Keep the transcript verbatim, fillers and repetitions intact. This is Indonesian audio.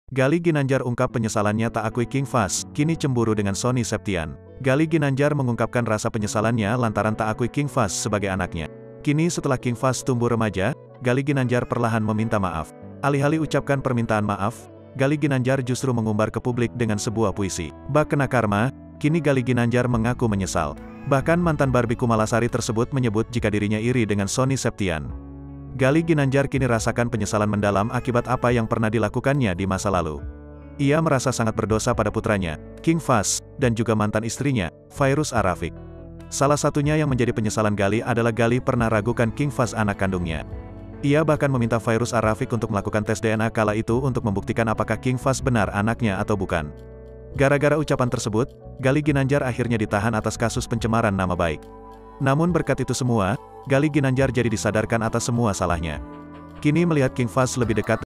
Gali Ginanjar ungkap penyesalannya tak akui King Fahz, kini cemburu dengan Sony Septian. Gali Ginanjar mengungkapkan rasa penyesalannya lantaran tak akui King Fahz sebagai anaknya. Kini setelah King Fahz tumbuh remaja, Gali Ginanjar perlahan meminta maaf. Alih-alih ucapkan permintaan maaf, Gali Ginanjar justru mengumbar ke publik dengan sebuah puisi. Bak kena karma, kini Gali Ginanjar mengaku menyesal. Bahkan mantan Barbie Kumalasari tersebut menyebut jika dirinya iri dengan Sony Septian. Gali Ginanjar kini rasakan penyesalan mendalam akibat apa yang pernah dilakukannya di masa lalu. Ia merasa sangat berdosa pada putranya, King Fahz, dan juga mantan istrinya, Fairuz Ar-Rafiq. Salah satunya yang menjadi penyesalan Gali adalah Gali pernah ragukan King Fahz anak kandungnya. Ia bahkan meminta Fairuz Ar-Rafiq untuk melakukan tes D N A kala itu untuk membuktikan apakah King Fahz benar anaknya atau bukan. Gara-gara ucapan tersebut, Gali Ginanjar akhirnya ditahan atas kasus pencemaran nama baik. Namun berkat itu semua, Gali Ginanjar jadi disadarkan atas semua salahnya. Kini melihat King Fahz lebih dekat